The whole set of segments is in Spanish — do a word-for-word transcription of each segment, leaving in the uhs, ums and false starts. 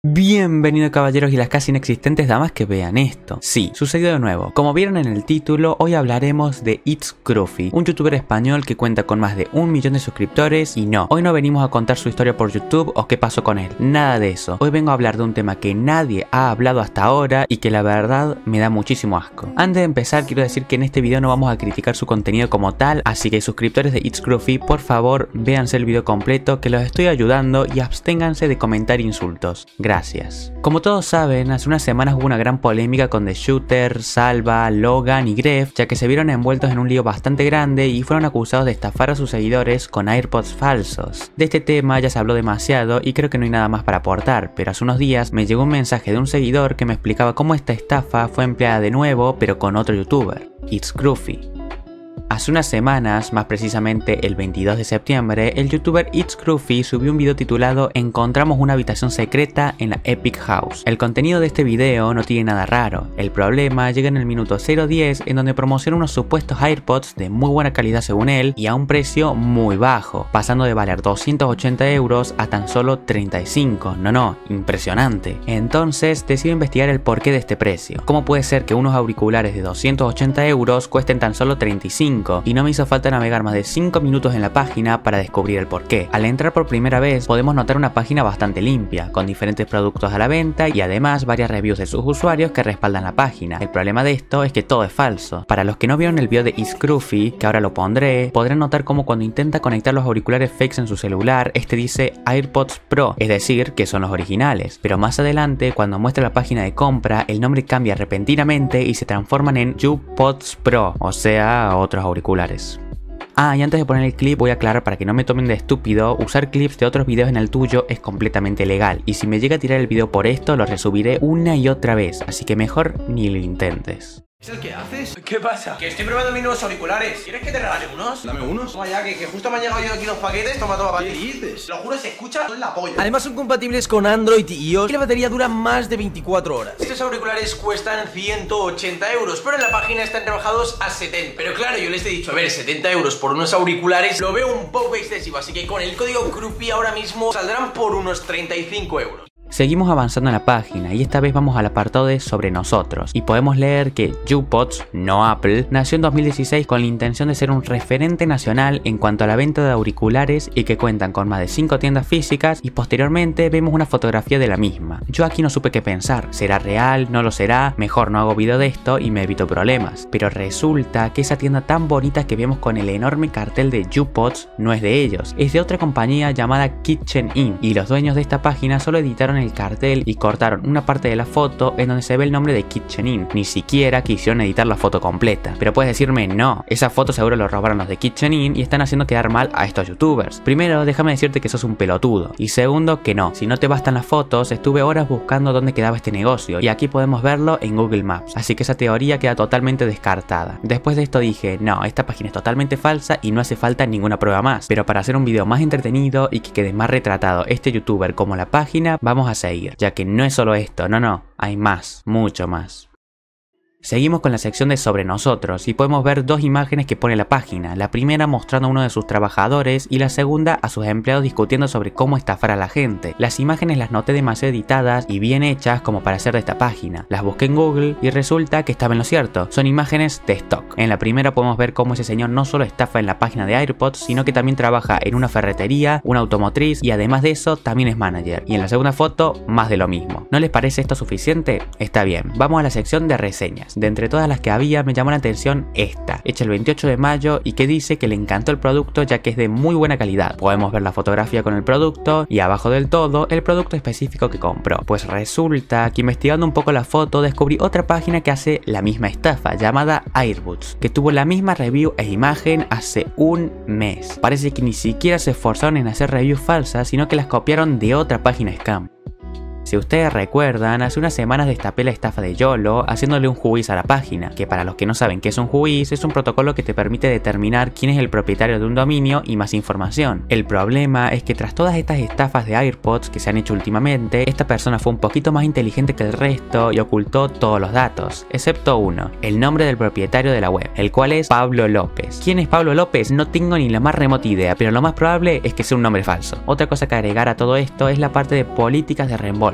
Bienvenidos caballeros y las casi inexistentes damas que vean esto. Sí, sucedió de nuevo. Como vieron en el título, hoy hablaremos de ItsCruffy, un youtuber español que cuenta con más de un millón de suscriptores. Y no, hoy no venimos a contar su historia por YouTube o qué pasó con él, nada de eso. Hoy vengo a hablar de un tema que nadie ha hablado hasta ahora y que la verdad me da muchísimo asco. Antes de empezar quiero decir que en este video no vamos a criticar su contenido como tal, así que suscriptores de ItsCruffy, por favor véanse el video completo que los estoy ayudando y absténganse de comentar insultos. Gracias. Gracias. Como todos saben, hace unas semanas hubo una gran polémica con The Shooter, Salva, Logan y Gref, ya que se vieron envueltos en un lío bastante grande y fueron acusados de estafar a sus seguidores con AirPods falsos. De este tema ya se habló demasiado y creo que no hay nada más para aportar, pero hace unos días me llegó un mensaje de un seguidor que me explicaba cómo esta estafa fue empleada de nuevo, pero con otro youtuber, ItsCruffy. Hace unas semanas, más precisamente el veintidós de septiembre, el youtuber ItsCruffy subió un video titulado "Encontramos una habitación secreta en la Epic House". El contenido de este video no tiene nada raro, el problema llega en el minuto cero diez en donde promociona unos supuestos AirPods de muy buena calidad según él y a un precio muy bajo, pasando de valer doscientos ochenta euros a tan solo treinta y cinco, no no, impresionante. Entonces decido investigar el porqué de este precio. ¿Cómo puede ser que unos auriculares de doscientos ochenta euros cuesten tan solo treinta y cinco? Y no me hizo falta navegar más de cinco minutos en la página para descubrir el porqué. Al entrar por primera vez podemos notar una página bastante limpia, con diferentes productos a la venta y además varias reviews de sus usuarios que respaldan la página. El problema de esto es que todo es falso. Para los que no vieron el video de ItsCruffy, que ahora lo pondré, podrán notar como cuando intenta conectar los auriculares fakes en su celular, este dice AirPods Pro, es decir, que son los originales. Pero más adelante, cuando muestra la página de compra, el nombre cambia repentinamente y se transforman en YouPods Pro, o sea, otros auriculares. Ah, y antes de poner el clip voy a aclarar para que no me tomen de estúpido, usar clips de otros videos en el tuyo es completamente legal y si me llega a tirar el video por esto lo resubiré una y otra vez, así que mejor ni lo intentes. ¿Es el que haces? ¿Qué pasa? Que estoy probando mis nuevos auriculares. ¿Quieres que te regale unos? Dame unos. Toma ya, que, que justo me han llegado yo aquí los paquetes. Toma, toma, ¿qué dices? Lo juro, se escucha la polla. Además son compatibles con Android y iOS y la batería dura más de veinticuatro horas. Estos auriculares cuestan ciento ochenta euros, pero en la página están rebajados a setenta. Pero claro, yo les he dicho, a ver, setenta euros por unos auriculares lo veo un poco excesivo, así que con el código Cruffy ahora mismo saldrán por unos treinta y cinco euros. Seguimos avanzando en la página y esta vez vamos al apartado de sobre nosotros y podemos leer que YouPods, no Apple, nació en dos mil dieciséis con la intención de ser un referente nacional en cuanto a la venta de auriculares y que cuentan con más de cinco tiendas físicas y posteriormente vemos una fotografía de la misma. Yo aquí no supe qué pensar, ¿será real? ¿No lo será? Mejor no hago video de esto y me evito problemas. Pero resulta que esa tienda tan bonita que vemos con el enorme cartel de YouPods no es de ellos, es de otra compañía llamada Kitchen Inn y los dueños de esta página solo editaron el cartel y cortaron una parte de la foto en donde se ve el nombre de Kitchen Inn. Ni siquiera quisieron editar la foto completa. Pero puedes decirme, no, esa foto seguro lo robaron los de Kitchen Inn y están haciendo quedar mal a estos youtubers. Primero, déjame decirte que sos un pelotudo. Y segundo, que no, si no te bastan las fotos, estuve horas buscando dónde quedaba este negocio y aquí podemos verlo en Google Maps. Así que esa teoría queda totalmente descartada. Después de esto dije, no, esta página es totalmente falsa y no hace falta ninguna prueba más. Pero para hacer un video más entretenido y que quede más retratado este youtuber como la página, vamos a seguir, ya que no es solo esto, no no, hay más, mucho más. Seguimos con la sección de sobre nosotros y podemos ver dos imágenes que pone la página, la primera mostrando a uno de sus trabajadores y la segunda a sus empleados discutiendo sobre cómo estafar a la gente. Las imágenes las noté demasiado editadas y bien hechas como para ser de esta página. Las busqué en Google y resulta que estaba en lo cierto, son imágenes de stock. En la primera podemos ver cómo ese señor no solo estafa en la página de AirPods, sino que también trabaja en una ferretería, una automotriz y además de eso también es manager. Y en la segunda foto, más de lo mismo. ¿No les parece esto suficiente? Está bien, vamos a la sección de reseñas. De entre todas las que había me llamó la atención esta, hecha el veintiocho de mayo y que dice que le encantó el producto ya que es de muy buena calidad. Podemos ver la fotografía con el producto y abajo del todo el producto específico que compró. Pues resulta que investigando un poco la foto descubrí otra página que hace la misma estafa llamada Airbuds, que tuvo la misma review e imagen hace un mes. Parece que ni siquiera se esforzaron en hacer reviews falsas sino que las copiaron de otra página scam. Si ustedes recuerdan, hace unas semanas destapé la estafa de YOLO haciéndole un juiz a la página, que para los que no saben qué es un juiz, es un protocolo que te permite determinar quién es el propietario de un dominio y más información. El problema es que tras todas estas estafas de AirPods que se han hecho últimamente, esta persona fue un poquito más inteligente que el resto y ocultó todos los datos, excepto uno, el nombre del propietario de la web, el cual es Pablo López. ¿Quién es Pablo López? No tengo ni la más remota idea, pero lo más probable es que sea un nombre falso. Otra cosa que agregar a todo esto es la parte de políticas de reembolso.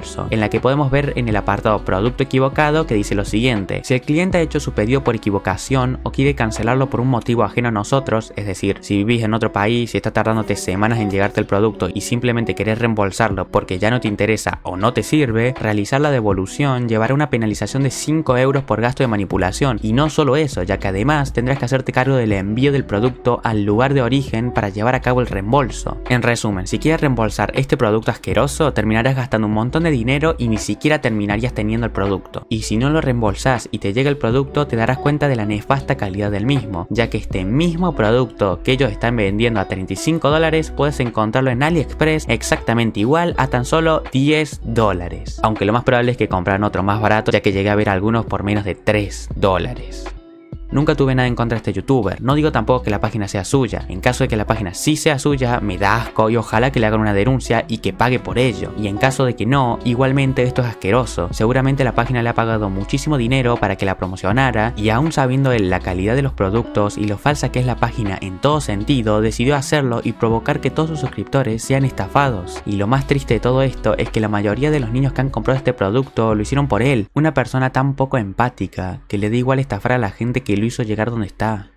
reembolso, en la que podemos ver en el apartado producto equivocado que dice lo siguiente: si el cliente ha hecho su pedido por equivocación o quiere cancelarlo por un motivo ajeno a nosotros, es decir, si vivís en otro país y está tardándote semanas en llegarte el producto y simplemente querés reembolsarlo porque ya no te interesa o no te sirve, realizar la devolución llevará una penalización de cinco euros por gasto de manipulación. Y no solo eso, ya que además tendrás que hacerte cargo del envío del producto al lugar de origen para llevar a cabo el reembolso. En resumen, si quieres reembolsar este producto asqueroso, terminarás gastando un montón de dinero y ni siquiera terminarías teniendo el producto. Y si no lo reembolsás y te llega el producto, te darás cuenta de la nefasta calidad del mismo, ya que este mismo producto que ellos están vendiendo a treinta y cinco dólares puedes encontrarlo en AliExpress exactamente igual a tan solo diez dólares. Aunque lo más probable es que compraran otro más barato, ya que llegué a ver algunos por menos de tres dólares. Nunca tuve nada en contra de este youtuber, no digo tampoco que la página sea suya. En caso de que la página sí sea suya, me da asco y ojalá que le hagan una denuncia y que pague por ello. Y en caso de que no, igualmente esto es asqueroso. Seguramente la página le ha pagado muchísimo dinero para que la promocionara y aún sabiendo él la calidad de los productos y lo falsa que es la página en todo sentido, decidió hacerlo y provocar que todos sus suscriptores sean estafados. Y lo más triste de todo esto es que la mayoría de los niños que han comprado este producto lo hicieron por él, una persona tan poco empática que le da igual estafar a la gente que lo hizo llegar donde está.